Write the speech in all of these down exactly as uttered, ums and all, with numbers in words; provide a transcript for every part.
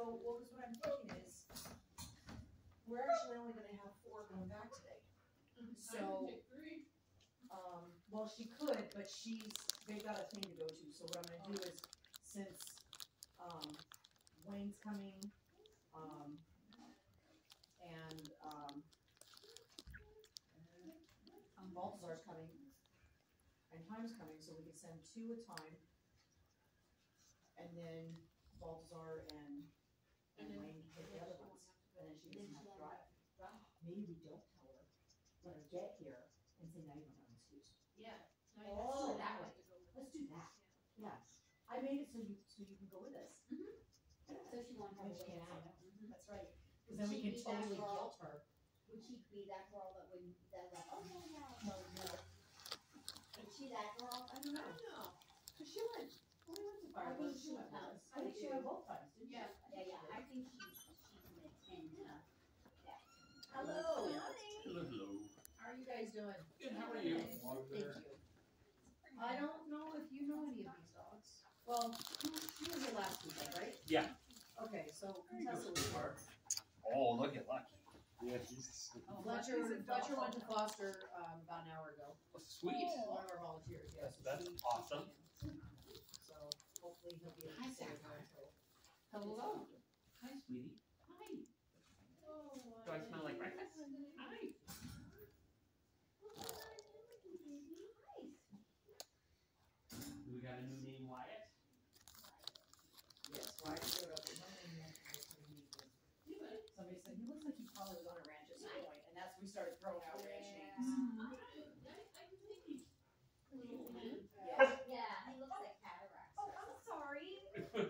So, well, because what I'm thinking is, we're actually only gonna have four going back today. So, um, well, she could, but she's, they've got a thing to go to, so what I'm gonna do is, since, um, Wayne's coming, um, and, um, Balthazar's coming, and Time's coming, so we can send two at a time, and then Balthazar and, and Wayne can take the other ones, and then she doesn't have to drive. Maybe we don't tell her, let her get here, and say, now you don't have an excuse. Yeah. Oh, that way. Let's do that. Yeah. I made it so you, so you can go with us. Mm-hmm. So she won't have to wait out. Mm-hmm. That's right. Because then we can totally guilt her. Would she be that girl that would, that like, oh no, no, No, no. is she that girl? I don't know. Because she went, when we went to I think fireworks, she she went with went. us. I think she went both times, didn't she? Yeah. Yeah, yeah, I think she's, she's gonna attend, uh, that. Hello. Hello, hello. How are you guys doing? Good, how are you? Thank you. I don't know if you know any of these dogs. Well, she was here last weekend, right? Yeah. Okay, so Contessa was here. Oh, look at Lucky. Yeah, he's. Oh, Fletcher, Fletcher went to Foster, um, about an hour ago. Oh, sweet. One of our volunteers, yes. That's, that's awesome. So hopefully he'll be able to stay with her until. Hello. Hi, sweetie. Hi. Do I smell like breakfast? Hi. We got a new name, Wyatt. Yes, Wyatt showed up at one and somebody said, he looks like he probably was on a ranch at some point, and that's when we started throwing out ranch names. Yeah, yeah, he looks like cataracts. Oh, I'm sorry.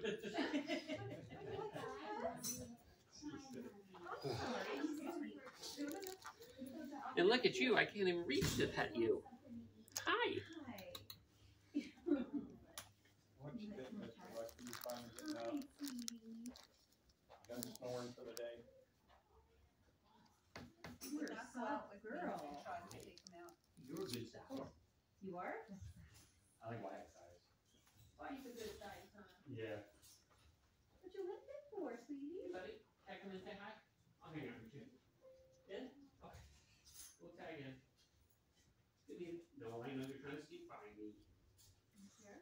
And look at you, I can't even reach to pet you. Hi. What you think, Mister Lucky? You finally getting out? Done snoring for the day? You're a soft girl. You're a good size. You are? I like Wyatt size. Why you a good size, huh? Yeah. What you lift it for, sweetie? Hey, buddy, can I come and say hi? I'll hang out with you. In? Okay. We'll tag in. Good evening. No, I know you're trying to sneak by me. Here.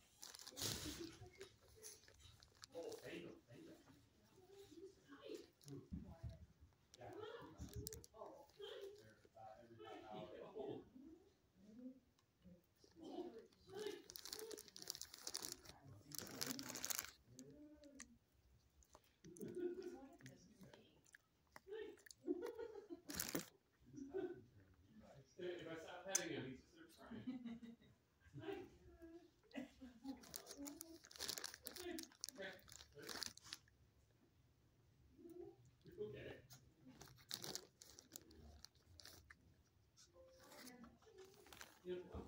Oh, there you go. There you go. Hi. Yeah. Oh. There's about every half hour. Oh. If I stop petting him, he's just sort of crying. Hi. Okay. Beautiful.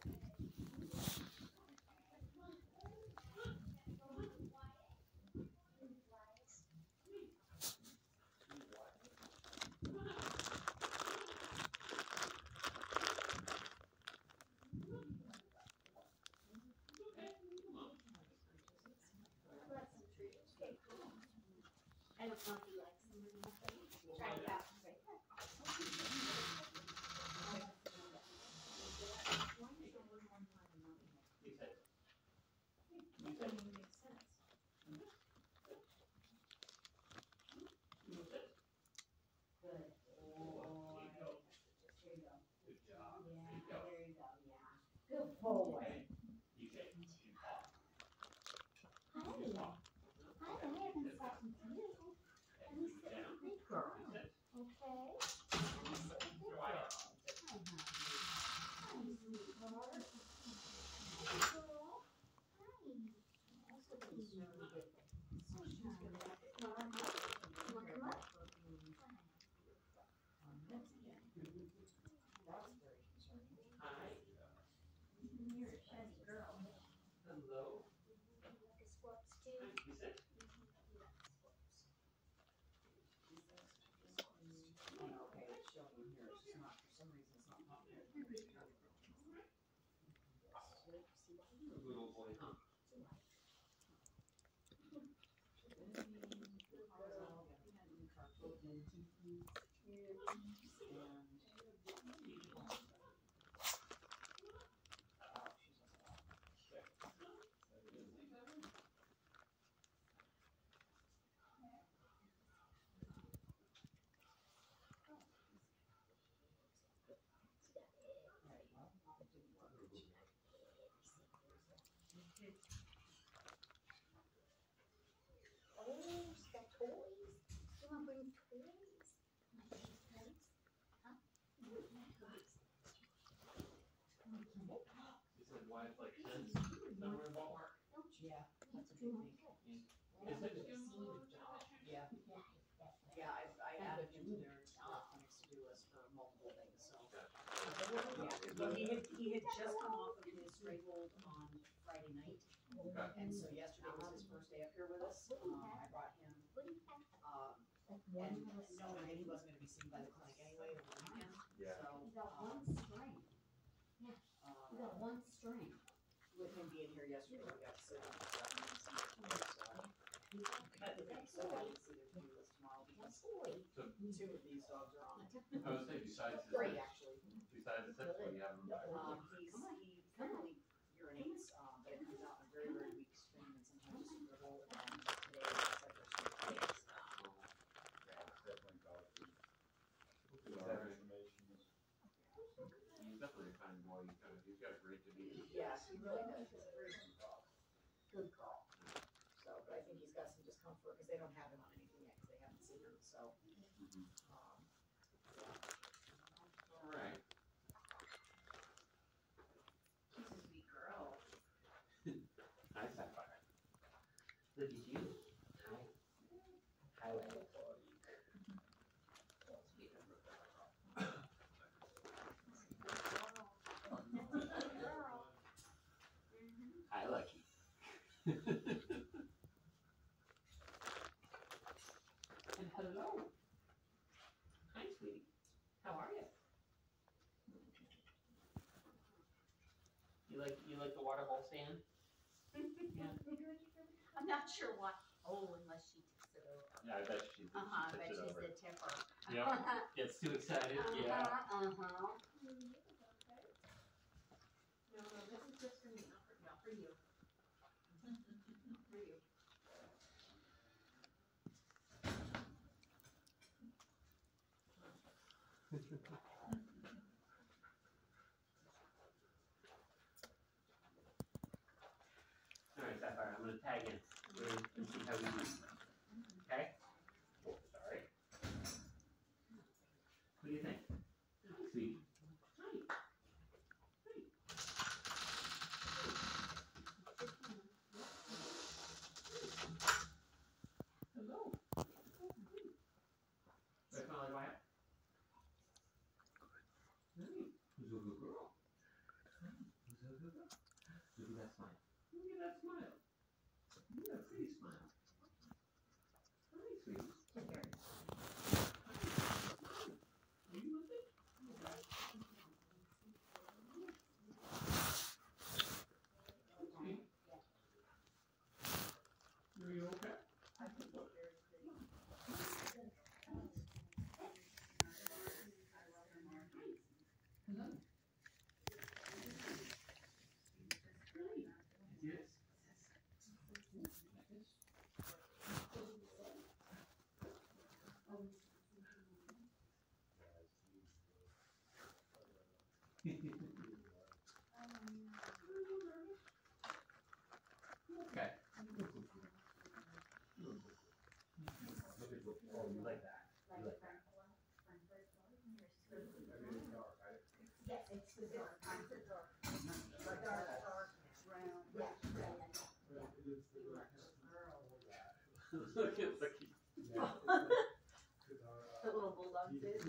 I don't know if he likes them. Try it out. You said. You That said. even makes sense. You said. Good. There you go. There you go. Good job. Yeah, There you go. there you go, yeah. Good boy. You said. You paw. Hi. You paw. Hi, I haven't spoken to you. Down. Good girl. You said. Okay. Your eye out. Hi, sweetheart. Hi, girl. Hi. Also, he's really good. So she's gonna have to. You wanna come up? Um, that's, yeah. That's very concerning. Hi. You're a shiny girl. Hello. Squirts too. You said. Oh, no, okay, it's showing here, it's just not, for some reason, it's not popping. Little boy, huh? Oh, she's got toys. You wanna bring toys? Toys? Huh? You said why it's like this? Somewhere in Walmart? Yeah, that's a big thing. Is it just you? Yeah, yeah, I, I added him to their uh, clinics to do list for multiple things, so. Yeah, well, he had, he had just come off of his straight hold on Friday night, Okay. and so yesterday was his first day up here with us. Um, I brought him, um, and knowing that he wasn't gonna be seen by the clinic anyway over the weekend, Yeah. so. You got one um, string. You uh, got one string. With him being here yesterday, we got to sit down and stuff, and see what he was, uh, got to be so happy to see their to-do list tomorrow, because two of these dogs are on it. I would say besides the Three, actually. besides the six, what do you have them by? Um, he's, he currently urinates, um, but it comes out in a very, very weak stream, and sometimes just dribble, and today it's like there's some things. Yeah, it's definitely dog food. Is All that right? information is. He's definitely a kind boy. He's got a, he's got a great demeanor. Yes, he really does, he's a very good dog, Good girl. so, but I think he's got some discomfort, because they don't have him on anything yet, because they haven't seen him, so, um, All right. She's a sweet girl. Hi, Sapphire. Look at you. Hi. Hi, Lily. Hi, Lucky. And hello. Hi, sweetie. How are you? You like you like the water hole stand? Yeah. I'm not sure why. Oh, unless she tips it over. Yeah, I bet she, she Uh-huh, I bet tips it she's over. the tipper. Yep. Gets too excited. Yeah. Uh-huh, uh-huh. No, no, this is just for me, not for, not for you. For you. All right, Sapphire, I'm gonna tag in. We're gonna see how we do. Okay? Sorry. What do you think? Hi, sweetie. Hi. Hi. Hello. Oh, hi. Do I smell like Wyatt? Hey, who's a good girl? Hi, who's a good girl? Look at that smile. Look at that smile. Look at that pretty smile. Hi, sweetie. Hi. Hi. Are you listening? Sweetie? Are you okay? Hello. Yes. Okay. Oh, you like that? You like that? Yes, it's the dark, it's the dark. Dark, dark, dark, round. Yeah, round. Look at Lucky. The little bulldog did.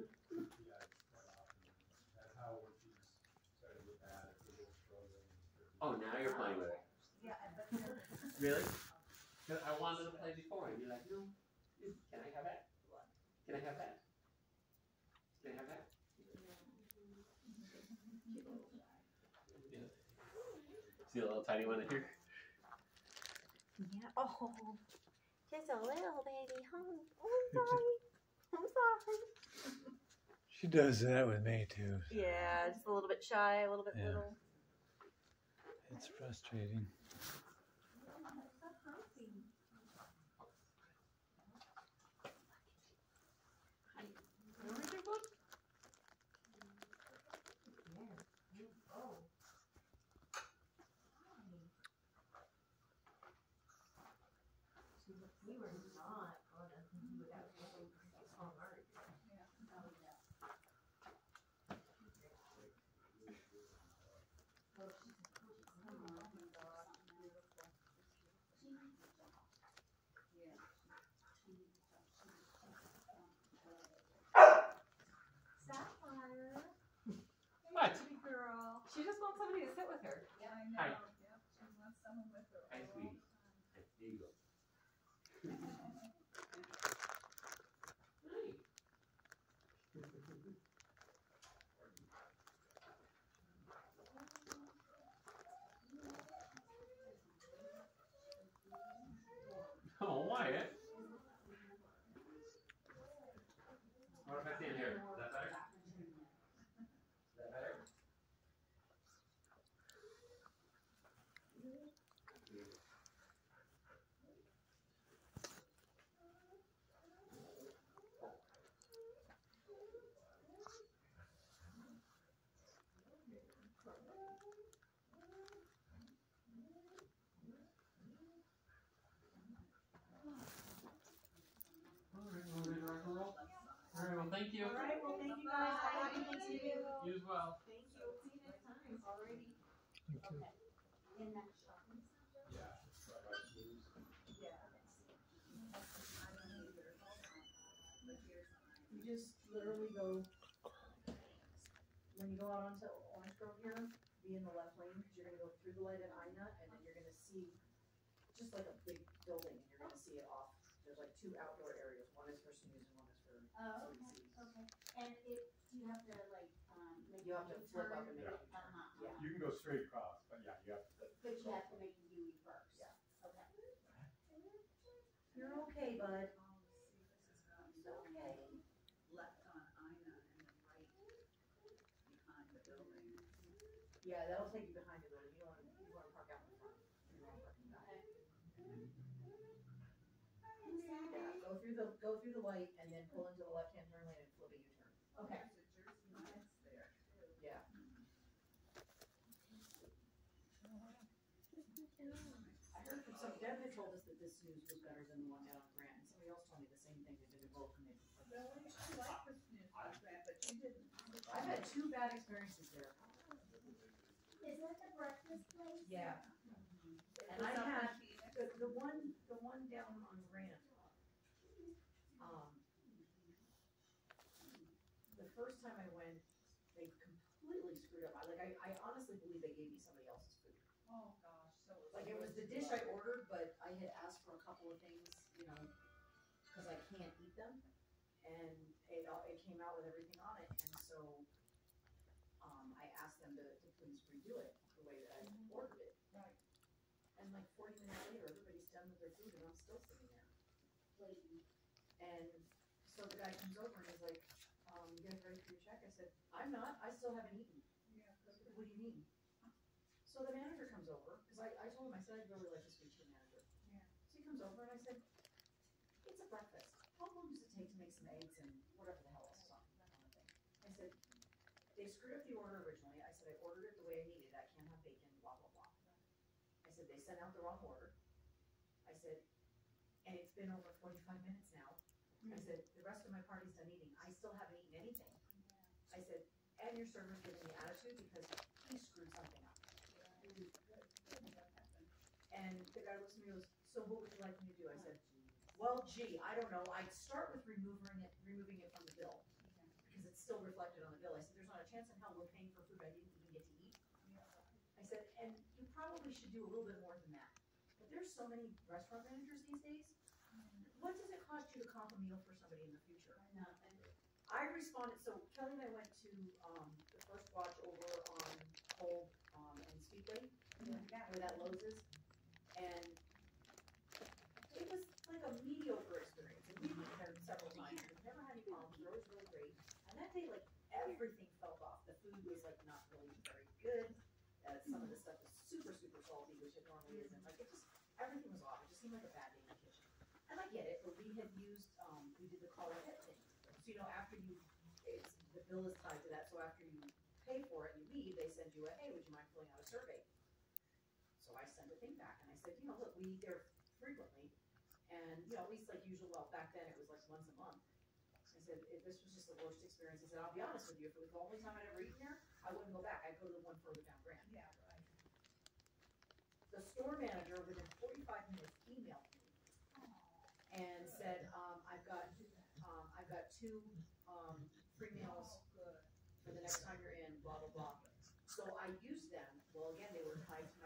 That's how when she's started with that, it's a little struggling. Oh, now you're playing with it. Yeah, but. Really? 'Cause I wanted to play before, and you're like, no. Can I have that? Can I have that? Can I have that? Yeah. See the little tiny one in here? Yeah, oh, just a little baby, huh? Oh, sorry. I'm sorry. She does that with me too. Yeah, just a little bit shy, a little bit Yeah. little. It's frustrating. Where's your book? We were not gonna do it that way. Oh, alright. Sapphire. What? Sweet girl. She just wants somebody to sit with her. Yeah, I Hi. know, yep, she wants someone with her. Hi, all sweetie. the time. There you go. Oh, Wyatt. What if I stand here? Is that better? Is that better? All right, well, then rock and roll. All right, well, thank you. All right, well, thank you guys. Happy Thanksgiving. You as well. Thank you. See you next time. Alrighty. Thank you. In that shopping center? Yeah. Right by Sue's. Yeah. I don't either. But here's mine. You just literally go, when you go out onto Orange Grove here, be in the left lane, because you're gonna go through the light at Ina, and then you're gonna see just like a big building, and you're gonna see it off. There's like two outdoor areas. One is for snooze and one is for Oh, sweet okay, seas. okay. And it, do you have to like, um, make You have to a flip up turn? and make a Yeah. U-turn. Uh-huh. Yeah. You can go straight across, but yeah, you have to. But you have to make a U first? Yeah. Okay. You're okay, bud. It's okay. Left on Ina and then right behind the building. Yeah, that'll take you behind the building. You wanna, you wanna park out in front. You wanna park in the back. Yeah, go through the, go through the light and then pull into the left-hand turn lane and flip a U-turn. Okay. There's a Jersey Mike's there too. Yeah. I heard from some, Deb had told us that this snooze was better than the one down on Grant, and somebody else told me the same thing. They've been to both and they. Really? I like the snooze program, but you didn't. I've had two bad experiences there. Is that the breakfast place? Yeah. And I had, the, the one, the one down on Grant, um, the first time I went, they completely screwed up. I, like, I, I honestly believe they gave me somebody else's food. Oh, gosh, so. Like, it was the dish I ordered, but I had asked for a couple of things, you know, cause I can't eat them. And it, all- it came out with everything on it, and so, um, I asked them to, to please redo it the way that I ordered it. Right. And like forty minutes later, everybody's done with their food and I'm still sitting there. Waiting. And so the guy comes over and he's like, um, you guys ready for your check? I said, I'm not, I still haven't eaten. Yeah. What do you mean? So the manager comes over, cause I, I told him, I said, I'd really like to speak to the manager. Yeah. So he comes over and I said, it's a breakfast. How long does it take to make some eggs and whatever the hell else is on, that kind of thing? I said, they screwed up the order originally. I said, I ordered it the way I needed. I can't have bacon, blah, blah, blah. I said, they sent out the wrong order. I said, and it's been over forty-five minutes now. I said, the rest of my party's done eating. I still haven't eaten anything. I said, and your server's giving me attitude because he screwed something up. And the guy looks at me and goes, so what would you like me to do? I said, well, gee, I don't know. I'd start with removing it, removing it from the bill. Because it's still reflected on the bill. I said, there's not a chance in hell we're paying for food I didn't even get to eat. I said, and you probably should do a little bit more than that. But there's so many restaurant managers these days. What does it cost you to comp a meal for somebody in the future? Nothing. I responded, so Kelly and I went to, um, the first watch over on Cold, um, and Speedway, where that Lowe's is. And it was like a mediocre experience. And we've been there several times. We've never had any problems. day, like, everything felt off. The food was like not really very good. Uh, some of the stuff was super, super salty, which it normally isn't. Like, it just, everything was off. It just seemed like a bad day in the kitchen. And I get it, but we had used, um, we did the call ahead thing. So, you know, after you, it's, the bill is tied to that, so after you pay for it and you leave, they send you a, hey, would you mind filling out a survey? So I sent a thing back and I said, you know, look, we eat there frequently. And, you know, at least like usual, well, back then it was like once a month. I said, if this was just the worst experience, I said, I'll be honest with you, if it was the only time I'd ever eaten there, I wouldn't go back. I'd go to the one further down Grand. Yeah, right. The store manager within forty-five minutes emailed me and said, um, I've got, um, I've got two, um, free meals Good. for the next time you're in, blah, blah, blah. So I used them, well, again, they were tied to